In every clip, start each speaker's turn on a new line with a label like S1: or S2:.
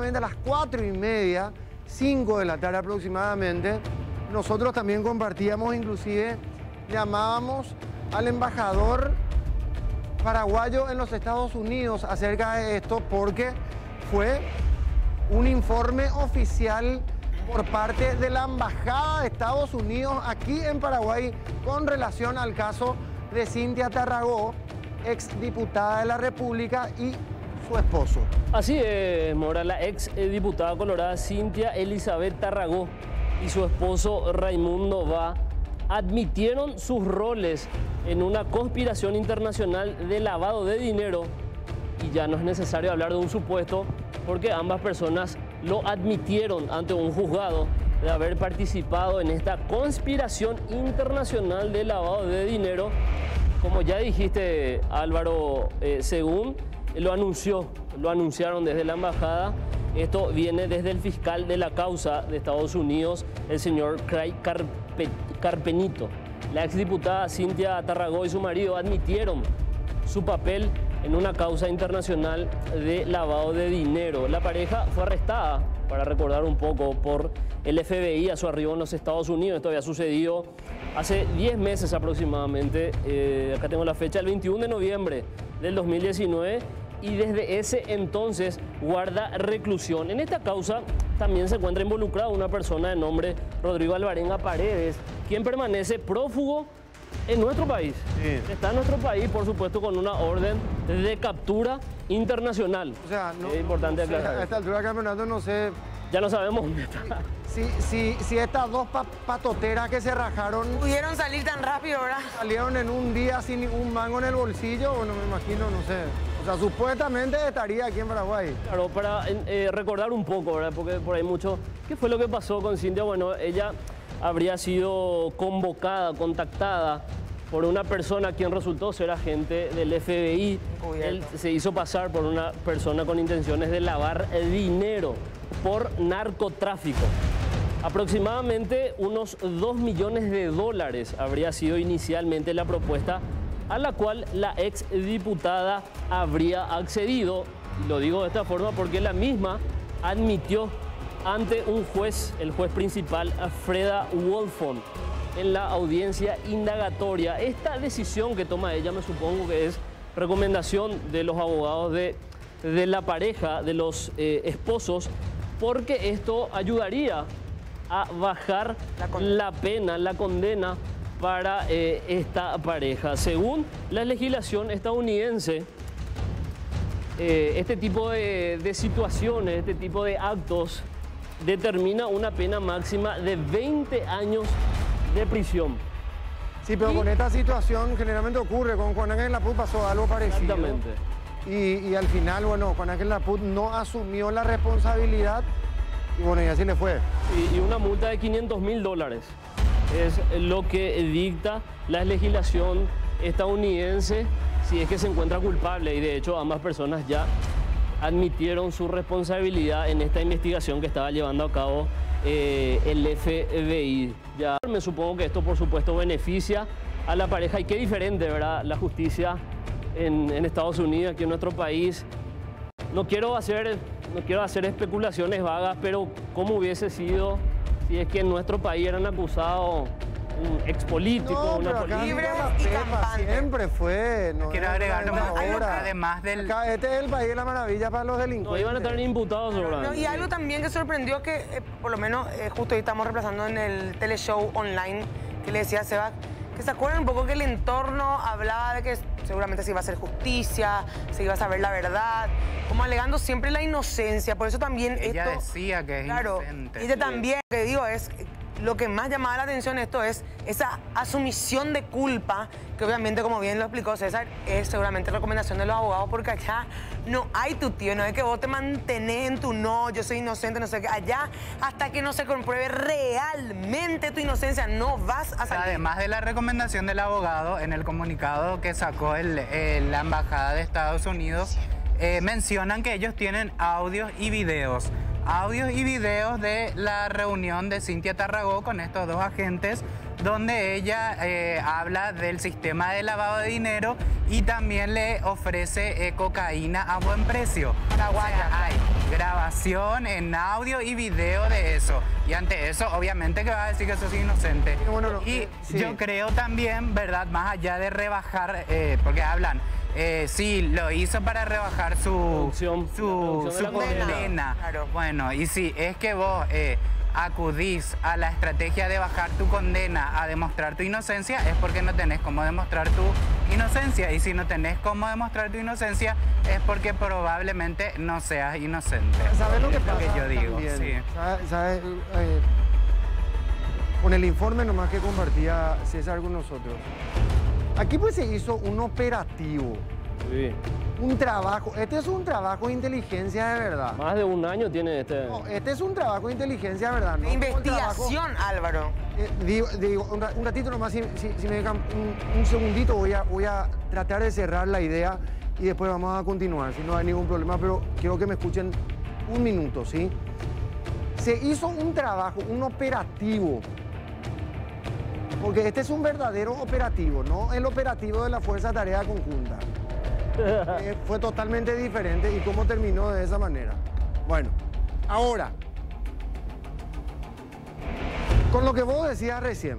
S1: aproximadamente a las 4:30, 5 de la tarde aproximadamente, nosotros también compartíamos, inclusive llamábamos al embajador paraguayo en los Estados Unidos acerca de esto, porque fue un informe oficial por parte de la Embajada de Estados Unidos aquí en Paraguay con relación al caso de Cynthia Tarragó, exdiputada de la República, y su esposo.
S2: Así es, Mora, la exdiputada colorada Cynthia Elizabeth Tarragó y su esposo Raimundo Vá admitieron sus roles en una conspiración internacional de lavado de dinero, y ya no es necesario hablar de un supuesto porque ambas personas lo admitieron ante un juzgado de haber participado en esta conspiración internacional de lavado de dinero. Como ya dijiste, Álvaro, según lo anunciaron desde la embajada. Esto viene desde el fiscal de la causa de Estados Unidos, el señor Craig Carpenito. La exdiputada Cynthia Tarragó y su marido admitieron su papel en una causa internacional de lavado de dinero. La pareja fue arrestada, para recordar un poco, por el FBI a su arribo en los Estados Unidos. Esto había sucedido hace 10 meses aproximadamente. Acá tengo la fecha, el 21 de noviembre del 2019. Y desde ese entonces guarda reclusión. En esta causa también se encuentra involucrada una persona de nombre Rodrigo Alvarenga Paredes, quien permanece prófugo en nuestro país. Sí. Está en nuestro país, por supuesto, con una orden de captura internacional.
S1: O sea, no,
S2: es importante aclarar.
S1: A esta altura del campeonato no sé.
S2: Ya no sabemos dónde está.
S1: Si estas dos patoteras que se rajaron
S3: pudieron salir tan rápido, ¿verdad?
S1: Salieron en un día sin un mango en el bolsillo, bueno, me imagino, no sé. O sea, supuestamente estaría aquí en Paraguay.
S2: Claro, para recordar un poco, ¿verdad? Porque por ahí mucho. ¿Qué fue lo que pasó con Cynthia? Bueno, ella habría sido convocada, contactada por una persona quien resultó ser agente del FBI. Él se hizo pasar por una persona con intenciones de lavar dinero por narcotráfico. Aproximadamente unos 2 millones de dólares habría sido inicialmente la propuesta a la cual la exdiputada habría accedido. Lo digo de esta forma porque la misma admitió ante un juez, el juez principal, Freda Wolfson, en la audiencia indagatoria. Esta decisión que toma ella, me supongo que es recomendación de los abogados de la pareja, de los esposos, porque esto ayudaría a bajar la pena, la condena para esta pareja. Según la legislación estadounidense, este tipo de situaciones, este tipo de actos, determina una pena máxima de 20 años de prisión.
S1: Sí, pero con esta situación generalmente ocurre. Con Juan Ángel Laput pasó algo parecido.
S2: Exactamente.
S1: Y al final, bueno, Juan Ángel Laput no asumió la responsabilidad y bueno, y así le fue.
S2: Y una multa de $500.000 es lo que dicta la legislación estadounidense si es que se encuentra culpable, y de hecho ambas personas ya admitieron su responsabilidad en esta investigación que estaba llevando a cabo el FBI. Ya me supongo que esto por supuesto beneficia a la pareja, y qué diferente, ¿verdad? La justicia en Estados Unidos, aquí en nuestro país. No quiero hacer especulaciones vagas, pero ¿cómo hubiese sido si es que en nuestro país eran acusados un expolítico,
S1: no,
S2: una política?
S3: Libre
S1: y
S3: campante.
S1: Siempre fue. No,
S4: quiero agregar nomás
S1: ahora.
S4: Además del...
S1: Acá, este es el país de la maravilla para los delincuentes.
S2: No, iban a estar imputados seguramente.
S3: No, y algo también que sorprendió que, por lo menos, justo hoy estamos reemplazando en el teleshow online, que le decía a Seba, que se acuerdan un poco que el entorno hablaba de que seguramente se iba a hacer justicia, se iba a saber la verdad, como alegando siempre la inocencia. Por eso también
S4: Ella
S3: esto...
S4: decía que es inocente.
S3: Y también, lo que digo es... Lo que más llamaba la atención esto es esa asumición de culpa, que obviamente, como bien lo explicó César, es seguramente recomendación de los abogados, porque allá no hay tu tío, no es que vos te mantenés en tu no, yo soy inocente, no sé qué. Allá, hasta que no se compruebe realmente tu inocencia, no vas a salir.
S4: Además de la recomendación del abogado, en el comunicado que sacó la Embajada de Estados Unidos, mencionan que ellos tienen audios y videos de la reunión de Cynthia Tarragó con estos dos agentes, donde ella habla del sistema de lavado de dinero y también le ofrece cocaína a buen precio.
S3: Paraguaya.
S4: O sea, hay grabación en audio y video de eso. Y ante eso, obviamente que va a decir que sos inocente.
S1: Bueno,
S4: y
S1: sí.
S4: yo creo también, ¿verdad? Más allá de rebajar, porque hablan, sí, lo hizo para rebajar su condena.
S3: Claro.
S4: Bueno, y si es que vos acudís a la estrategia de bajar tu condena a demostrar tu inocencia, es porque no tenés cómo demostrar tu inocencia. Y si no tenés cómo demostrar tu inocencia, es porque probablemente no seas inocente.
S1: ¿Sabes lo que
S4: Es
S1: pasa?
S4: yo digo,
S1: también?
S4: sí.
S1: ¿Sabes? Con el informe nomás que compartía César con nosotros. Aquí pues se hizo un operativo,
S2: Sí.
S1: un trabajo. Este es un trabajo de inteligencia de verdad.
S2: Más de un año tiene este.
S1: No, este es un trabajo de inteligencia de verdad.
S3: De
S1: ¿no?
S3: investigación, Álvaro.
S1: Digo, un ratito nomás, si me dejan un segundito, voy a tratar de cerrar la idea y después vamos a continuar, si no hay ningún problema, pero quiero que me escuchen un minuto, ¿sí? Se hizo un trabajo, un operativo, porque este es un verdadero operativo, no el operativo de la Fuerza de Tarea Conjunta. Fue totalmente diferente y cómo terminó de esa manera. Bueno, ahora, con lo que vos decías recién,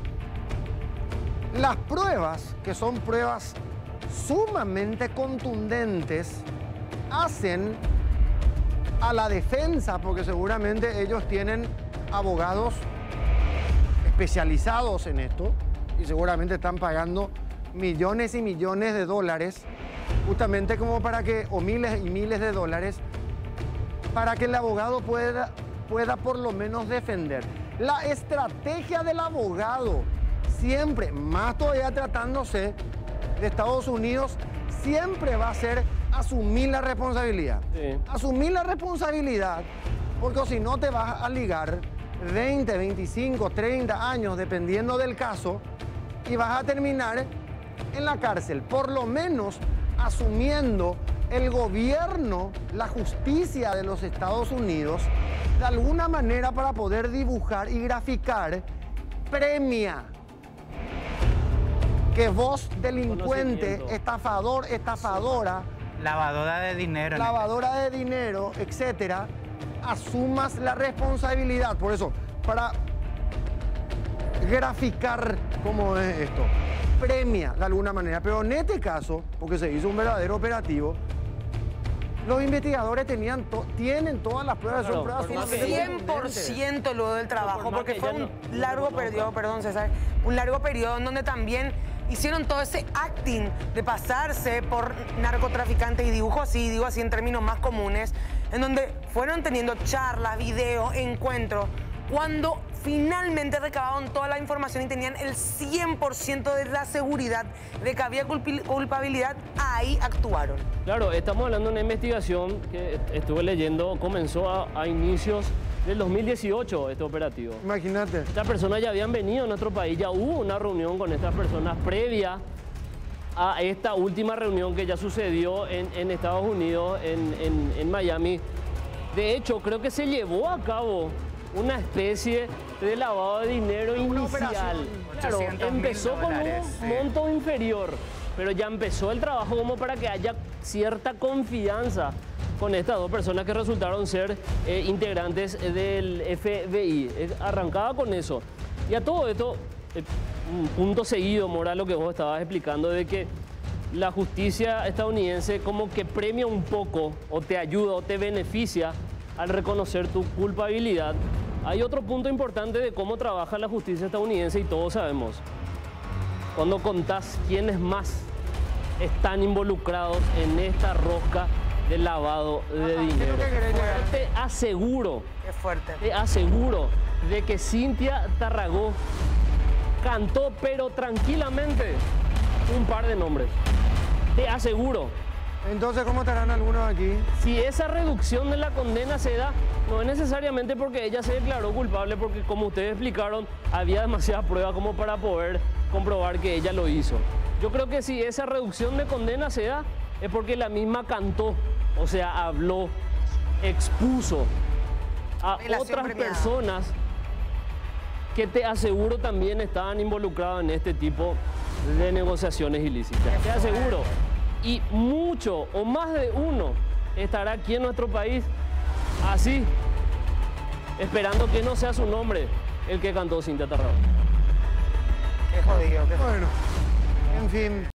S1: las pruebas, que son pruebas sumamente contundentes, hacen a la defensa, porque seguramente ellos tienen abogados especializados en esto y seguramente están pagando millones y millones de dólares, justamente como para que, o miles y miles de dólares, para que el abogado pueda por lo menos defender. La estrategia del abogado, siempre, más todavía tratándose de Estados Unidos, siempre va a ser asumir la responsabilidad.
S2: Sí.
S1: Asumir la responsabilidad, porque si no te vas a ligar 20, 25, 30 años, dependiendo del caso, y vas a terminar en la cárcel, por lo menos asumiendo el gobierno, la justicia de los Estados Unidos, de alguna manera para poder dibujar y graficar, premia que vos, delincuente,
S2: Conocimiento.
S1: estafador, estafadora,
S4: Lavadora de dinero.
S1: lavadora de dinero, etcétera, asumas la responsabilidad. Por eso, para graficar cómo es esto, premia de alguna manera. Pero en este caso, porque se hizo un verdadero operativo, los investigadores tienen todas las pruebas,
S2: Claro,
S1: son pruebas
S2: por más que
S1: sumamente contundentes.
S3: 100% luego del trabajo,
S2: por más
S3: porque
S2: que
S3: fue
S2: ya
S3: un
S2: no
S3: largo
S2: conozca.
S3: periodo, perdón César, un largo periodo en donde también hicieron todo ese acting de pasarse por narcotraficantes y digo así en términos más comunes, en donde fueron teniendo charlas, videos, encuentros, cuando finalmente recabaron toda la información y tenían el 100% de la seguridad de que había culpabilidad, ahí actuaron.
S2: Claro, estamos hablando de una investigación que estuve leyendo, comenzó a inicios del 2018 este operativo.
S1: Imagínate.
S2: Estas personas ya habían venido a nuestro país, ya hubo una reunión con estas personas previa a esta última reunión que ya sucedió en Estados Unidos, en Miami. De hecho, creo que se llevó a cabo una especie de lavado de dinero
S1: Una
S2: inicial.
S1: operación.
S2: Claro,
S4: 800.000
S2: empezó con
S4: dólares,
S2: un
S4: sí.
S2: monto inferior, pero ya empezó el trabajo como para que haya cierta confianza con estas dos personas que resultaron ser integrantes del FBI. Arrancaba con eso. Y a todo esto, un punto seguido, Mora, lo que vos estabas explicando, de que la justicia estadounidense como que premia un poco, o te ayuda, o te beneficia al reconocer tu culpabilidad. Hay otro punto importante de cómo trabaja la justicia estadounidense y todos sabemos. Cuando contás quiénes más están involucrados en esta rosca de lavado de dinero.
S1: ¿qué querés llegar?
S2: Te aseguro de que Cynthia Tarragó cantó, pero tranquilamente, un par de nombres. Te aseguro.
S1: Entonces, ¿cómo estarán algunos aquí?
S2: Si esa reducción de la condena se da, no es necesariamente porque ella se declaró culpable, porque como ustedes explicaron, había demasiadas pruebas como para poder comprobar que ella lo hizo. Yo creo que si esa reducción de condena se da, es porque la misma cantó, o sea, habló, expuso a
S3: Relación
S2: otras
S3: premiada.
S2: personas que te aseguro también estaban involucrados en este tipo de negociaciones ilícitas. Te aseguro. Y mucho o más de uno estará aquí en nuestro país Así, esperando que no sea su nombre el que cantó Cintia Tarragó.
S3: Qué jodido, qué jodido.
S1: Bueno, en fin.